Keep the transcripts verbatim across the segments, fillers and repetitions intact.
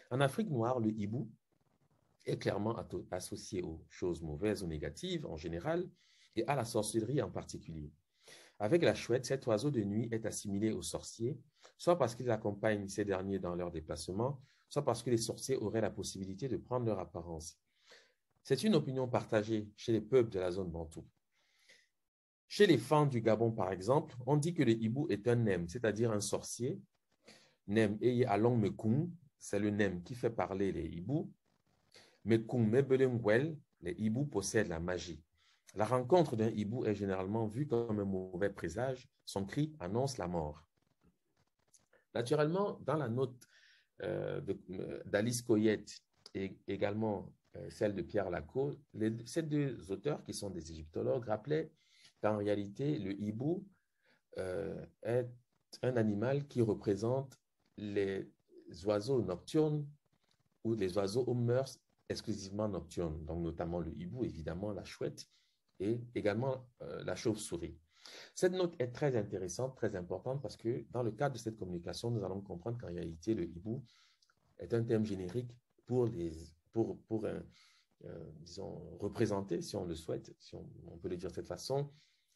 En Afrique noire, le hibou est clairement associé aux choses mauvaises ou négatives en général et à la sorcellerie en particulier. Avec la chouette, cet oiseau de nuit est assimilé aux sorciers, soit parce qu'ils accompagnent ces derniers dans leurs déplacements, soit parce que les sorciers auraient la possibilité de prendre leur apparence. C'est une opinion partagée chez les peuples de la zone bantoue. Chez les Fans du Gabon, par exemple, on dit que le hibou est un nem, c'est-à-dire un sorcier. Nem eye along mekung, c'est le nem qui fait parler les hiboux. Mekung mebelengwel, les hiboux possèdent la magie. La rencontre d'un hibou est généralement vue comme un mauvais présage. Son cri annonce la mort. Naturellement, dans la note euh, d'Alice Coyette et également euh, celle de Pierre Lacot, les, ces deux auteurs, qui sont des égyptologues, rappelaient qu'en réalité, le hibou euh, est un animal qui représente les oiseaux nocturnes ou les oiseaux aux mœurs exclusivement nocturnes, donc notamment le hibou, évidemment la chouette et également euh, la chauve-souris. Cette note est très intéressante, très importante parce que dans le cadre de cette communication, nous allons comprendre qu'en réalité, le hibou est un terme générique pour, les, pour, pour un, euh, disons, représenter, si on le souhaite, si on, on peut le dire de cette façon,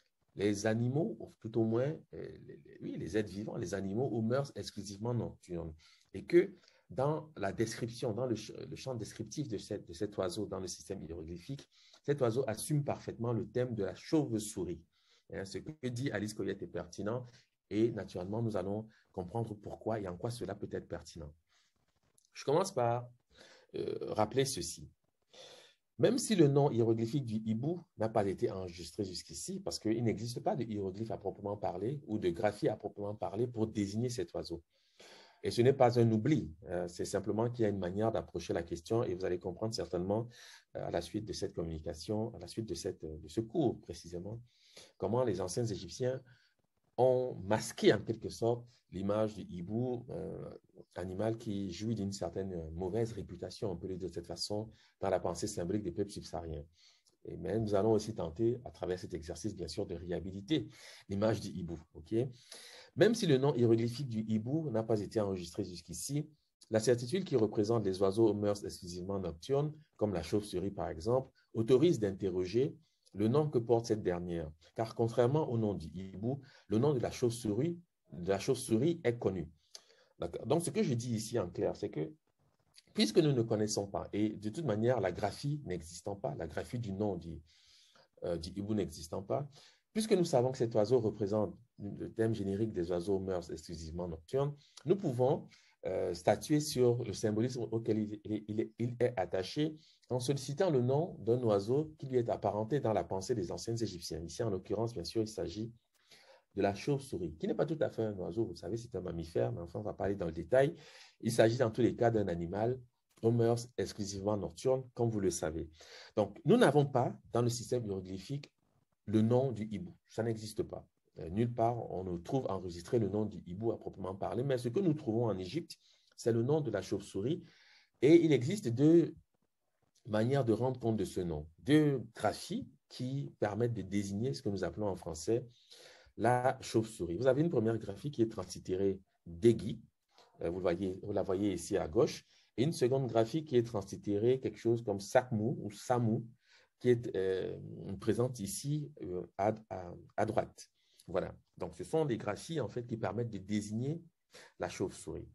les animaux, ou tout au moins, les, les, oui, les êtres vivants, les animaux aux mœurs exclusivement nocturnes. Et que dans la description, dans le, le champ descriptif de, cette, de cet oiseau dans le système hiéroglyphique, cet oiseau assume parfaitement le thème de la chauve-souris. Hein, ce que dit Alice Coyette est pertinent et naturellement, nous allons comprendre pourquoi et en quoi cela peut être pertinent. Je commence par euh, rappeler ceci. Même si le nom hiéroglyphique du hibou n'a pas été enregistré jusqu'ici, parce qu'il n'existe pas de hiéroglyphe à proprement parler ou de graphie à proprement parler pour désigner cet oiseau. Et ce n'est pas un oubli, euh, c'est simplement qu'il y a une manière d'approcher la question et vous allez comprendre certainement euh, à la suite de cette communication, à la suite de, cette, de ce cours précisément, comment les anciens Égyptiens ont masqué en quelque sorte l'image du hibou, euh, animal qui jouit d'une certaine mauvaise réputation, on peut le dire de cette façon, dans la pensée symbolique des peuples subsahariens. Et mais nous allons aussi tenter, à travers cet exercice, bien sûr, de réhabiliter l'image du hibou. Okay? Même si le nom hiéroglyphique du hibou n'a pas été enregistré jusqu'ici, la certitude qui représente les oiseaux aux mœurs exclusivement nocturnes, comme la chauve-souris par exemple, autorise d'interroger le nom que porte cette dernière. Car contrairement au nom du hibou, le nom de la chauve-souris, de la chauve-souris est connu. Donc, ce que je dis ici en clair, c'est que puisque nous ne connaissons pas, et de toute manière, la graphie n'existant pas, la graphie du nom du, euh, du hibou n'existant pas, puisque nous savons que cet oiseau représente le thème générique des oiseaux aux mœurs exclusivement nocturnes, nous pouvons euh, statuer sur le symbolisme auquel il, il, il, il est attaché en sollicitant le nom d'un oiseau qui lui est apparenté dans la pensée des anciens Égyptiens. Ici, en l'occurrence, bien sûr, il s'agit de la chauve-souris, qui n'est pas tout à fait un oiseau, vous savez, c'est un mammifère, mais enfin, on va parler dans le détail. Il s'agit dans tous les cas d'un animal aux mœurs exclusivement nocturnes, comme vous le savez. Donc, nous n'avons pas, dans le système hiéroglyphique, le nom du hibou. Ça n'existe pas. Euh, nulle part, on ne trouve enregistré le nom du hibou à proprement parler, mais ce que nous trouvons en Égypte, c'est le nom de la chauve-souris. Et il existe deux manières de rendre compte de ce nom. Deux graphies qui permettent de désigner ce que nous appelons en français la chauve-souris. Vous avez une première graphie qui est translitérée Degui, euh, vous, voyez, vous la voyez ici à gauche, et une seconde graphie qui est translitérée quelque chose comme Sakmou ou Samou, qui est euh, présente ici euh, à, à, à droite. Voilà. Donc, ce sont des graphies en fait qui permettent de désigner la chauve-souris.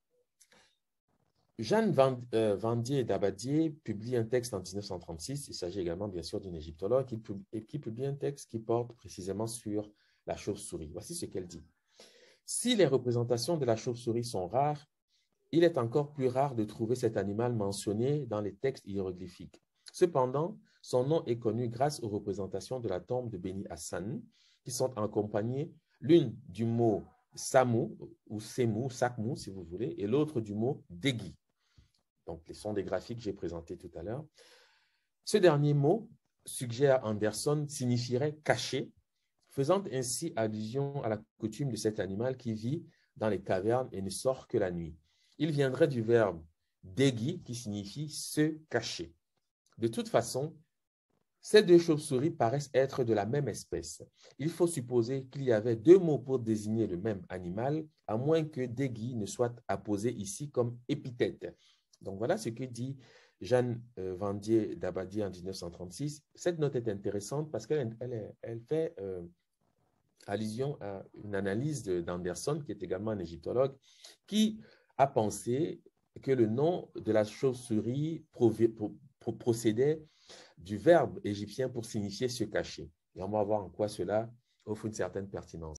Jeanne Vandier d'Abadier publie un texte en mille neuf cent trente-six. Il s'agit également, bien sûr, d'une égyptologue qui publie, qui publie un texte qui porte précisément sur la chauve-souris. Voici ce qu'elle dit. Si les représentations de la chauve-souris sont rares, il est encore plus rare de trouver cet animal mentionné dans les textes hiéroglyphiques. Cependant, son nom est connu grâce aux représentations de la tombe de Beni Hassan, qui sont accompagnées l'une du mot Samou, ou Semou, Sakmou, si vous voulez, et l'autre du mot Degui. Donc, ce sont des graphiques que j'ai présentés tout à l'heure. Ce dernier mot, suggère Anderson, signifierait caché, faisant ainsi allusion à la coutume de cet animal qui vit dans les cavernes et ne sort que la nuit. Il viendrait du verbe degui qui signifie se cacher. De toute façon, ces deux chauves-souris paraissent être de la même espèce. Il faut supposer qu'il y avait deux mots pour désigner le même animal, à moins que degui ne soit apposé ici comme épithète. Donc, voilà ce que dit Jeanne euh, Vendier d'Abadie en mille neuf cent trente-six. Cette note est intéressante parce qu'elle elle, elle fait euh, allusion à une analyse d'Anderson, qui est également un égyptologue, qui a pensé que le nom de la chauve-souris procédait du verbe égyptien pour signifier se cacher. Et on va voir en quoi cela offre une certaine pertinence.